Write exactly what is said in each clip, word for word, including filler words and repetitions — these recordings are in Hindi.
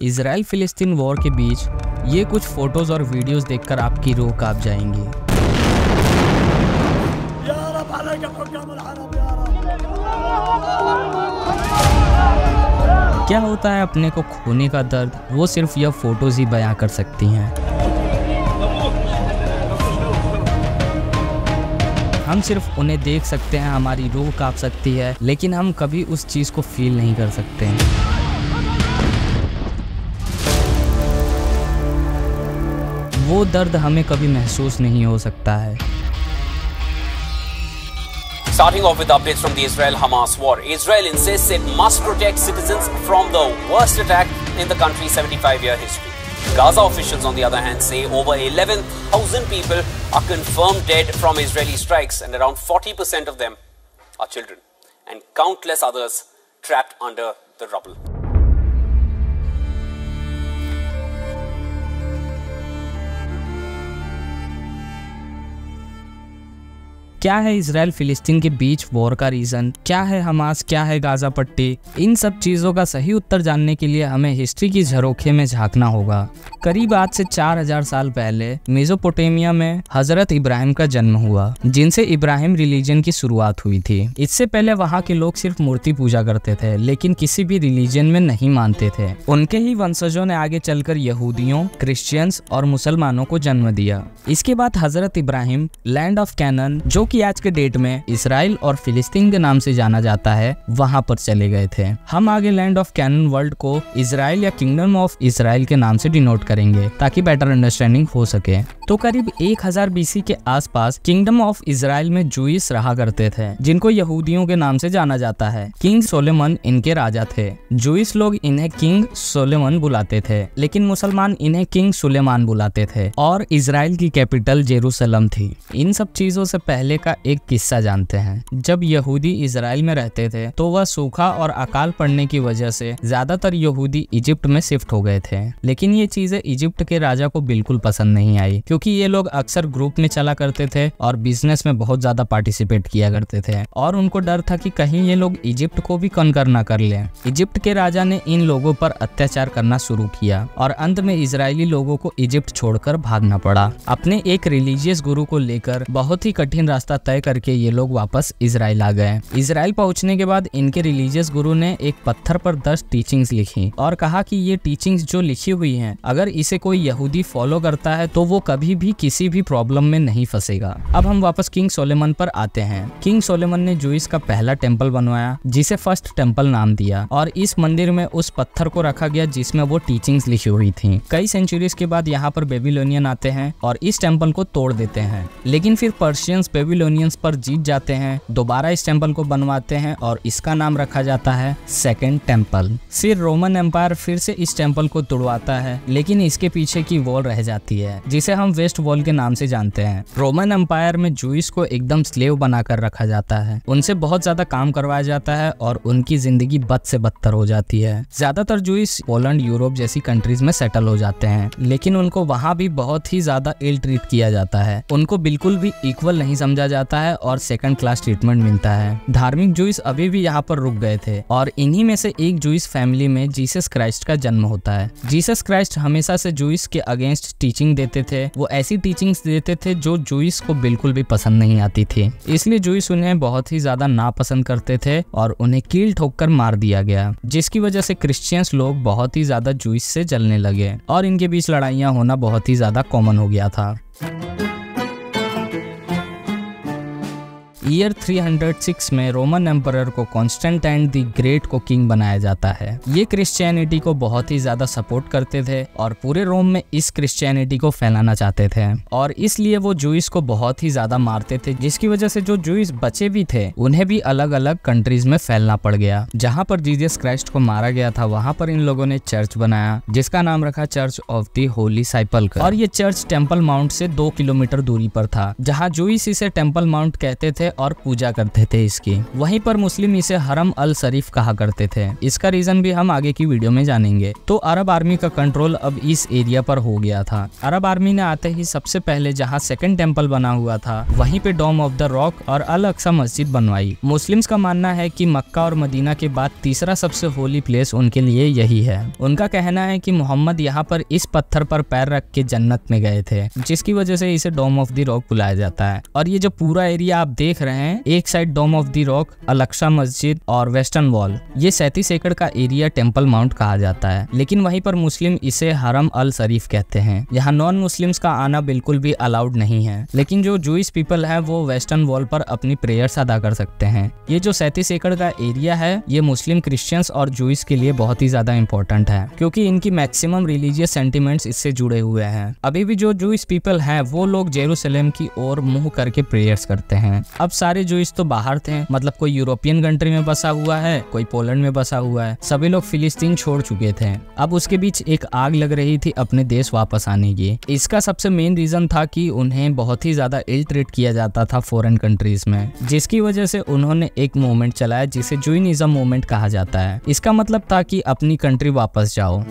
इजराइल फिलिस्तीन वॉर के बीच ये कुछ फोटोज और वीडियोस देखकर आपकी रूह कांप जाएंगी। क्या होता है अपने को खोने का दर्द, वो सिर्फ यह फोटोज ही बयां कर सकती हैं। हम सिर्फ उन्हें देख सकते हैं, हमारी रूह कांप सकती है, लेकिन हम कभी उस चीज को फील नहीं कर सकते हैं। वो दर्द हमें कभी महसूस नहीं हो सकता है। Starting off with updates from the Israel-Hamas war. Israel insists it must protect citizens from the worst attack in the country's seventy-five year history. Gaza officials, on the other hand, say over eleven thousand people are confirmed dead from Israeli strikes, and around forty percent of them are children, and countless others trapped under the rubble. क्या है इजराइल फिलिस्तीन के बीच वॉर का रीजन, क्या है हमास, क्या है गाजा पट्टी, इन सब चीजों का सही उत्तर जानने के लिए हमें हिस्ट्री की झरोखे में झांकना होगा। करीब आज से चार हजार साल पहले मेसोपोटामिया में हजरत इब्राहिम का जन्म हुआ, जिनसे इब्राहिम रिलीजन की शुरुआत हुई थी। इससे पहले वहाँ के लोग सिर्फ मूर्ति पूजा करते थे, लेकिन किसी भी रिलीजन में नहीं मानते थे। उनके ही वंशजों ने आगे चलकर यहूदियों, क्रिश्चियंस और मुसलमानों को जन्म दिया। इसके बाद हजरत इब्राहिम लैंड ऑफ कैनान, जो कि आज के डेट में इसराइल और फिलिस्तीन के नाम से जाना जाता है, वहां पर चले गए थे। हम आगे लैंड ऑफ कैनान वर्ल्ड को इजराइल या किंगडम ऑफ इसराइल के नाम से डिनोट करेंगे, ताकि बेटर अंडरस्टैंडिंग हो सके। तो करीब एक हज़ार बीसी के आसपास किंगडम ऑफ इसराइल में जूइस रहा करते थे, जिनको यहूदियों के नाम से जाना जाता है। किंग सोलोमन इनके राजा थे। जूइस लोग इन्हें किंग सोलोमन बुलाते थे, लेकिन मुसलमान इन्हें किंग सुलेमान बुलाते थे, और इसराइल की कैपिटल जेरूसलम थी। इन सब चीजों से पहले का एक किस्सा जानते हैं। जब यहूदी इजराइल में रहते थे तो वह सूखा और अकाल पड़ने की वजह से ज्यादातर यहूदी इजिप्ट में शिफ्ट हो गए थे, लेकिन ये चीजें इजिप्ट के राजा को बिल्कुल पसंद नहीं आई, क्योंकि ये लोग अक्सर ग्रुप में चला करते थे और बिजनेस में बहुत ज्यादा पार्टिसिपेट किया करते थे, और उनको डर था कि कहीं ये लोग इजिप्ट को भी कॉन्कर ना कर ले। इजिप्ट के राजा ने इन लोगों पर अत्याचार करना शुरू किया और अंत में इजरायली लोगों को इजिप्ट छोड़कर भागना पड़ा। अपने एक रिलीजियस गुरु को लेकर बहुत ही कठिन रास्ता तय करके ये लोग वापस इजराइल आ गए। इजराइल पहुंचने के बाद इनके रिलीजियस गुरु ने एक पत्थर पर दस टीचिंग्स लिखी और कहा कि ये टीचिंग्स जो लिखी हुई हैं, अगर इसे कोई यहूदी फॉलो करता है तो वो कभी भी किसी भी प्रॉब्लम में नहीं फंसेगा। अब हम वापस किंग सोलोमन पर आते हैं। किंग सोलोमन ने जूइस का पहला टेम्पल बनवाया, जिसे फर्स्ट टेम्पल नाम दिया, और इस मंदिर में उस पत्थर को रखा गया जिसमें वो टीचिंग्स लिखी हुई थी। कई सेंचुरीज के बाद यहाँ पर बेबीलोनियन आते हैं और इस टेम्पल को तोड़ देते हैं, लेकिन फिर पर्शियंस बेबीलोनियंस पर जीत जाते हैं, दोबारा इस टेम्पल को बनवाते हैं और इसका नाम रखा जाता है सेकेंड टेम्पल। फिर रोमन एम्पायर फिर से इस टेम्पल को तोड़वाता है, लेकिन इसके पीछे की वॉल रह जाती है, जिसे हम वेस्ट वॉल के नाम से जानते हैं। रोमन एम्पायर में जूइस को एकदम स्लेव बनाकर रखा जाता है, उनसे बहुत ज्यादा काम करवाया जाता है और उनकी जिंदगी बद से बदतर हो जाती है। ज्यादातर जूइस पोलैंड, यूरोप जैसी कंट्रीज में सेटल हो जाते हैं, लेकिन उनको वहाँ भी बहुत ही ज्यादा इल ट्रीट किया जाता है। उनको बिल्कुल भी इक्वल नहीं समझा जाता है और सेकंड क्लास ट्रीटमेंट मिलता है। धार्मिक जूइस अभी भी यहाँ पर रुक गए थे, और इन्हीं में से एक जूइस फैमिली में जीसस क्राइस्ट का जन्म होता है। जीसस क्राइस्ट हमेशा से जूइस के अगेंस्ट टीचिंग देते थे। वो ऐसी टीचिंग्स देते थे जो जूइस को बिल्कुल भी पसंद नहीं आती थी, इसलिए जूइस उन्हें बहुत ही ज्यादा नापसंद करते थे और उन्हें कील ठोक कर मार दिया गया, जिसकी वजह से क्रिश्चियंस लोग बहुत ही ज्यादा जूइस से जलने लगे और इनके बीच लड़ाइयाँ होना बहुत ही ज्यादा कॉमन हो गया था। ईयर तीन सौ छह में रोमन एम्परर को कॉन्स्टेंटाइन द ग्रेट को किंग बनाया जाता है। ये क्रिश्चियनिटी को बहुत ही ज्यादा सपोर्ट करते थे और पूरे रोम में इस क्रिश्चियनिटी को फैलाना चाहते थे, और इसलिए वो जूइस को बहुत ही ज्यादा मारते थे, जिसकी वजह से जो जूइस बचे भी थे उन्हें भी अलग अलग कंट्रीज में फैलना पड़ गया। जहाँ पर जीसस क्राइस्ट को मारा गया था वहाँ पर इन लोगों ने चर्च बनाया, जिसका नाम रखा church of the holy sepulchre, और ये चर्च टेम्पल माउंट से दो किलोमीटर दूरी पर था। जहाँ जूइस इसे टेम्पल माउंट कहते थे और पूजा करते थे इसकी। वहीं पर मुस्लिम इसे हरम अल शरीफ कहा करते थे। इसका रीजन भी हम आगे की वीडियो में जानेंगे। तो अरब आर्मी का कंट्रोल अब इस एरिया पर हो गया था। अरब आर्मी ने आते ही सबसे पहले जहाँ सेकंड टेम्पल बना हुआ था वहीं पे डोम ऑफ द रॉक और अल अक्सा मस्जिद बनवाई। मुस्लिम्स का मानना है कि मक्का और मदीना के बाद तीसरा सबसे होली प्लेस उनके लिए यही है। उनका कहना है कि मोहम्मद यहाँ पर इस पत्थर पर पैर रख के जन्नत में गए थे, जिसकी वजह से इसे डोम ऑफ द रॉक बुलाया जाता है। और ये जो पूरा एरिया आप देख रहे हैं, एक side dome of the rock, Al Aqsa मस्जिद और वेस्टर्न वॉल, ये सैंतीस एकड़ का एरिया टेम्पल माउंट कहा जाता है। लेकिन वहीं पर मुस्लिम इसे हरम अल शरीफ कहते हैं। यहाँ नॉन मुस्लिम्स का आना बिल्कुल भी अलाउड नहीं है, लेकिन जो जूइश पीपल है वो वेस्टर्न वॉल पर अपनी प्रेयर्स अदा कर सकते हैं। ये जो सैंतीस एकड़ का एरिया है ये मुस्लिम, क्रिश्चियंस और जूइश के लिए बहुत ही ज्यादा इंपॉर्टेंट है, क्योंकि इनकी मैक्सिमम रिलीजियस सेंटिमेंट्स इससे जुड़े हुए हैं। अभी भी जो जूइश पीपल हैं वो लोग जेरूसलम की ओर मुंह करके प्रेयर्स करते हैं। अब सारे जूइश तो बाहर थे, मतलब कोई यूरोपियन कंट्री में बसा हुआ है, कोई पोलैंड में बसा हुआ है, सभी लोग फिलिस्तीन छोड़ चुके थे। अब उसके बीच एक आग लग रही थी अपने देश वापस आने की। इसका सबसे मेन रीजन था कि उन्हें बहुत ही ज्यादा इल ट्रीट किया जाता था फॉरेन कंट्रीज में, जिसकी वजह से उन्होंने एक मूवमेंट चलाया जिसे जूइनिज्म मूवमेंट कहा जाता है। इसका मतलब था कि अपनी कंट्री वापस जाओ।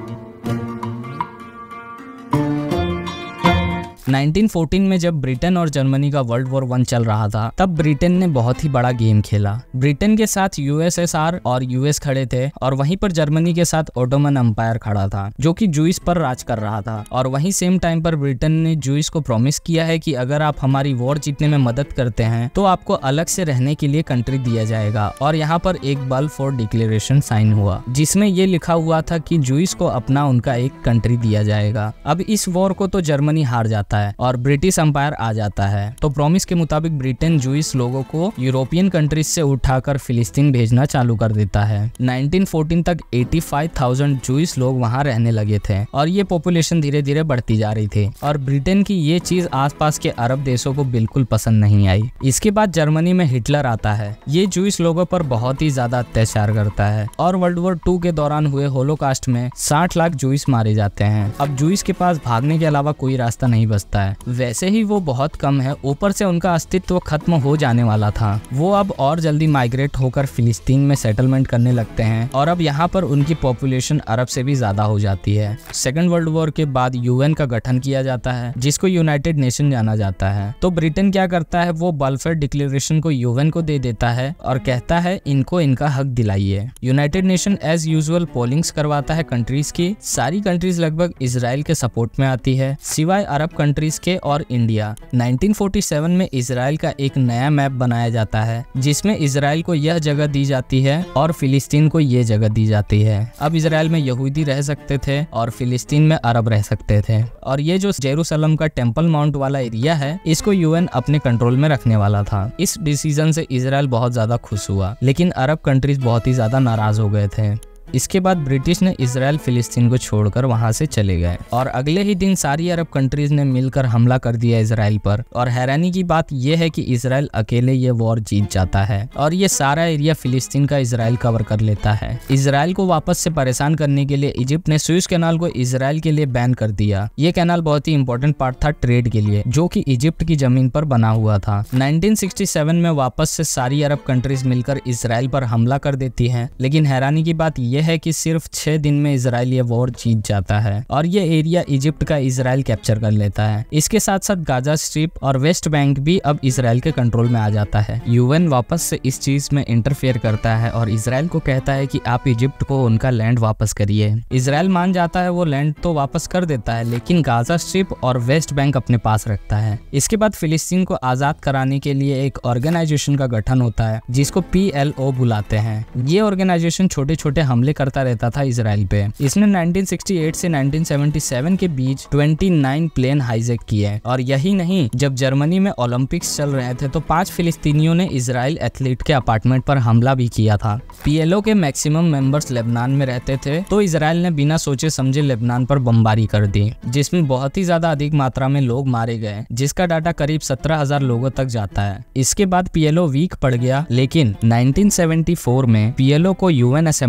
नाइनटीन फोर्टीन में जब ब्रिटेन और जर्मनी का वर्ल्ड वॉर वन चल रहा था, तब ब्रिटेन ने बहुत ही बड़ा गेम खेला। ब्रिटेन के साथ यूएसएसआर और यूएस खड़े थे और वहीं पर जर्मनी के साथ ओटोमन एम्पायर खड़ा था, जो कि जूइश पर राज कर रहा था। और वहीं सेम टाइम पर ब्रिटेन ने जूइश को प्रॉमिस किया है कि अगर आप हमारी वॉर जीतने में मदद करते हैं तो आपको अलग से रहने के लिए कंट्री दिया जाएगा। और यहाँ पर एक बल्फोर डिक्लेरेशन साइन हुआ, जिसमें ये लिखा हुआ था कि जूइश को अपना उनका एक कंट्री दिया जाएगा। अब इस वॉर को तो जर्मनी हार जाता है और ब्रिटिश एम्पायर आ जाता है। तो प्रॉमिस के मुताबिक ब्रिटेन जूइश लोगों को यूरोपियन कंट्रीज से उठाकर फिलिस्तीन भेजना चालू कर देता है। नाइनटीन फोर्टीन तक पचासी हज़ार जूइश लोग वहां रहने लगे थे और ये पॉपुलेशन धीरे धीरे बढ़ती जा रही थी। और ब्रिटेन की ये चीज आसपास के अरब देशों को बिल्कुल पसंद नहीं आई। इसके बाद जर्मनी में हिटलर आता है। ये जूइश लोगों पर बहुत ही ज्यादा अत्याचार करता है और वर्ल्ड वॉर टू के दौरान हुए होलोकास्ट में साठ लाख जूइश मारे जाते हैं। अब जूइश के पास भागने के अलावा कोई रास्ता नहीं बचता है। वैसे ही वो बहुत कम है, ऊपर से उनका अस्तित्व खत्म हो जाने वाला था। वो अब और जल्दी माइग्रेट होकर फिलिस्तीन में सेटलमेंट करने लगते हैं और अब यहाँ पर उनकी पॉपुलेशन अरब से भी ज्यादा हो जाती है। सेकेंड वर्ल्ड वॉर के बाद यूएन का गठन किया जाता है, जिसको यूनाइटेड नेशन जाना जाता है। तो ब्रिटेन क्या करता है, वो बल्फोर डिक्लेरेशन को यूएन को दे देता है और कहता है इनको इनका हक दिलाइए। United nation as usual pollings करवाता है कंट्रीज की। सारी कंट्रीज लगभग इजराइल के सपोर्ट में आती है, सिवाय अरब कंट्रीज के और इंडिया। नाइनटीन फोर्टी सेवन में इजराइल का एक नया मैप बनाया जाता है, जिसमें इजराइल को यह जगह दी जाती है और फिलिस्तीन को यह जगह दी जाती है। अब इजराइल में यहूदी रह सकते थे और फिलिस्तीन में अरब रह सकते थे। और ये जो जेरूसलम का टेम्पल माउंट वाला एरिया है, इसको यूएन अपने कंट्रोल में रखने वाला था। इस डिसीजन से इजराइल बहुत ज्यादा खुश हुआ, लेकिन अरब कंट्रीज बहुत ही ज्यादा नाराज हो गए थे। इसके बाद ब्रिटिश ने इजराइल फिलिस्तीन को छोड़कर वहां से चले गए और अगले ही दिन सारी अरब कंट्रीज ने मिलकर हमला कर दिया इजराइल पर। और हैरानी की बात यह है कि इजराइल अकेले ये वॉर जीत जाता है और ये सारा एरिया फिलिस्तीन का इजराइल कवर कर लेता है। इजराइल को वापस से परेशान करने के लिए इजिप्ट ने सुएज कैनाल को इजराइल के लिए बैन कर दिया। ये कैनाल बहुत ही इंपॉर्टेंट पार्ट था ट्रेड के लिए, जो कि इजिप्ट की जमीन पर बना हुआ था। नाइनटीन सिक्सटी सेवन में वापस से सारी अरब कंट्रीज मिलकर इजराइल पर हमला कर देती है, लेकिन हैरानी की बात यह है कि सिर्फ छह दिन में इजराइल ये वॉर जीत जाता है और ये एरिया इजिप्ट का इजराइल कैप्चर कर लेता है। इसके साथ साथ गाजा स्ट्रिप और वेस्ट बैंक भी अब इजराइल के कंट्रोल में आ जाता है। यूएन वापस से इस चीज में इंटरफेयर करता है और इजराइल को कहता है कि आप इजिप्ट को उनका लैंड वापस करिए। इजराइल मान जाता है, वो लैंड तो वापस कर देता है, लेकिन गाजा स्ट्रिप और वेस्ट बैंक अपने पास रखता है। इसके बाद फिलिस्तीन को आजाद कराने के लिए एक ऑर्गेनाइजेशन का गठन होता है, जिसको पी एल ओ बुलाते हैं। ये ऑर्गेनाइजेशन छोटे छोटे हमले करता रहता था इजराइल पे। इसने नाइनटीन सिक्सटी एट से नाइनटीन सेवेंटी सेवन के बीच उनतीस प्लेन हाईजैक किए। और यही नहीं, जब जर्मनी में ओलंपिक्स चल रहे थे तो पांच फिलिस्तीनियों ने इजराइल एथलीट के अपार्टमेंट पर हमला भी किया था। पीएलओ के मैक्सिमम मेंबर्स लेबनान में रहते थे, तो इजराइल ने बिना सोचे समझे लेबनान पर बमबारी कर दी, जिसमें बहुत ही ज्यादा अधिक मात्रा में लोग मारे गए, जिसका डाटा करीब सत्रह हजार लोगों तक जाता है। इसके बाद पीएलओ वीक पड़ गया, लेकिन नाइनटीन सेवेंटी फोर में पीएलओ को यूएन असेंबली ने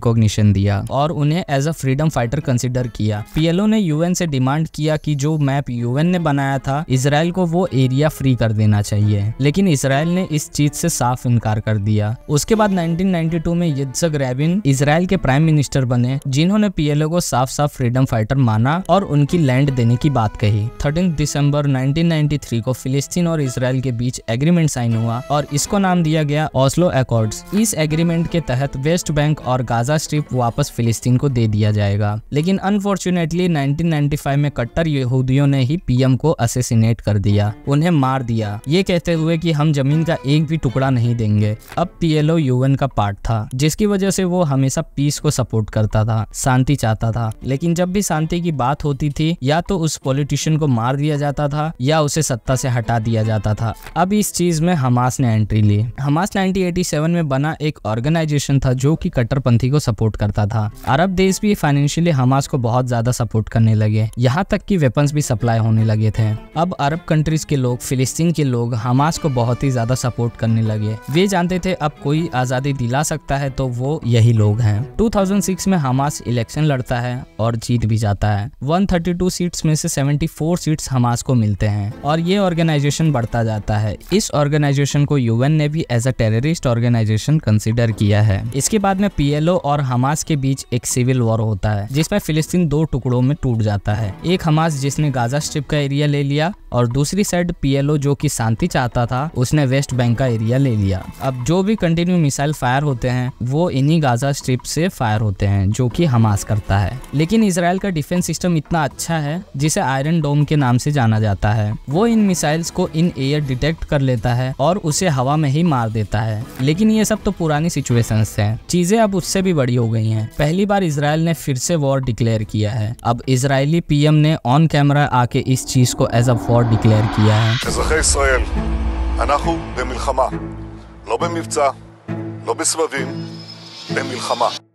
रिकॉग्निशन दिया और उन्हें as a freedom fighter consider किया। पीएलओ ने यूएन से डिमांड किया कि जो मैप यूएन ने बनाया था इजराइल को वो एरिया फ्री कर देना चाहिए, लेकिन इजराइल ने इस चीज से साफ इनकार कर दिया। उसके बाद नाइनटीन नाइंटी टू में यित्जक रैबिन इजराइल के प्राइम मिनिस्टर बने, जिन्होंने पीएलओ को साफ साफ फ्रीडम फाइटर माना और उनकी लैंड देने की बात कही। Thirteen December nineteen ninety three को फिलिस्तीन और इजराइल के बीच एग्रीमेंट साइन हुआ और इसको नाम दिया गया ओस्लो एकॉर्ड्स। इस एग्रीमेंट के तहत वेस्ट बैंक और गाजा स्ट्रिप वापस फिलिस्तीन को दे दिया जाएगा, लेकिन अनफॉर्चुनेटली नाइनटीन नाइंटी फाइव में कट्टर यहूदियों ने ही पीएम को असैसिनेट कर दिया, उन्हें मार दिया, ये कहते हुए कि हम जमीन का एक भी टुकड़ा नहीं देंगे। अब पीएलओ यूएन का पार्ट था, जिसकी वजह से वो हमेशा पीस को सपोर्ट करता था, शांति चाहता था, लेकिन जब भी शांति की बात होती थी या तो उस पॉलिटिशियन को मार दिया जाता था या उसे सत्ता से हटा दिया जाता था। अब इस चीज में हमास ने एंट्री ली। हमास नाइनटीन एटी सेवन में बना एक ऑर्गेनाइजेशन था जो कि कट्टरपंथी को सपोर्ट करता था। अरब देश भी फाइनेंशियली हमास को बहुत ज्यादा सपोर्ट करने लगे, यहाँ तक कि वेपन्स भी सप्लाई होने लगे थे। अब अरब कंट्रीज के लोग, फिलिस्तीन के लोग हमास को बहुत ही ज्यादा सपोर्ट करने लगे। वे जानते थे अब कोई आजादी दिला सकता है तो वो यही लोग हैं। टू थाउजेंड सिक्स में हमास इलेक्शन लड़ता है और जीत भी जाता है। वन थर्टी टू सीट्स में से सेवेंटी फोर सीट्स हमास को मिलते हैं और ये ऑर्गेनाइजेशन बढ़ता जाता है। इस ऑर्गेनाइजेशन को यूएन ने भी as a terrorist organisation consider किया है। इसके बाद में पीएलओ और हमास के बीच एक सिविल वॉर होता है, जिसमें फिलिस्तीन दो टुकड़ों में टूट जाता है। एक हमास जिसने गाजा स्ट्रिप का एरिया ले लिया और दूसरी साइड पीएलओ जो कि शांति चाहता था, उसने वेस्ट बैंक का एरिया ले लिया। अब जो भी कंटिन्यू मिसाइल फायर होते हैं वो इन्हीं गाजा स्ट्रिप से फायर होते हैं, जो कि हमास करता है। लेकिन इजराइल का डिफेंस सिस्टम इतना अच्छा है, जिसे आयरन डोम के नाम से जाना जाता है। वो इन मिसाइल्स को इन एयर डिटेक्ट कर लेता है और उसे हवा में ही मार देता है। लेकिन ये सब तो पुरानी सिचुएशंस हैं, चीजें अब उससे भी बड़ी हो गई हैं। पहली बार इजराइल ने फिर से वॉर डिक्लेयर किया है। अब इजरायली पीएम ने ऑन कैमरा आके इस चीज को एज अ वॉर डिक्लेयर किया है। אזרחי ישראל, אנחנו במלחמה, לא במבצע, לא בסבבים, במלחמה.